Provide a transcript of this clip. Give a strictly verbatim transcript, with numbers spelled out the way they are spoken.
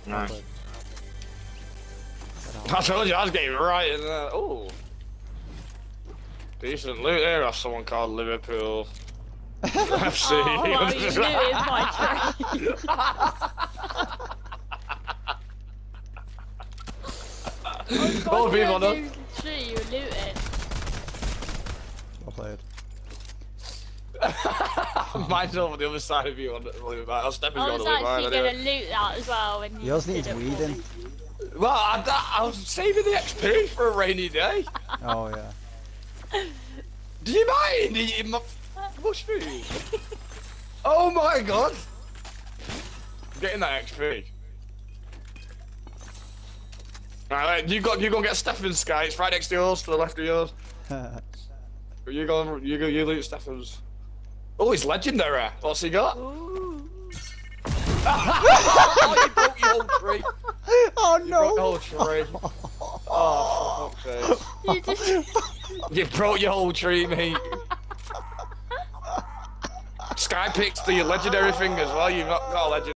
Nice. I told you I was getting right in there. Ooh. Decent loot there off someone called Liverpool. F C. Oh, well, you knew it was my trade. Oh, God, All people know. you tree, you looted. Well played. Mine's over the other side of you on the loot. I'll step in I on was the loot actually mine gonna anyway. loot that as well when you Yours did needs it for weeding. me. Well, I, I was saving the X P for a rainy day. Oh yeah. Do you mind eating my bush food? Oh my god! I'm getting that X P. Alright, you got you go get Stefan's Sky. It's right next to yours, to the left of yours. You go, you go, you loot Stefan's. Oh, he's legendary. What's he got? Ooh. Oh, you broke your whole tree. Oh You no! broke the whole tree. Oh, for fuck's sake. You just... You broke your whole tree, mate. Sky picks the legendary thing as well. You've not got a legendary.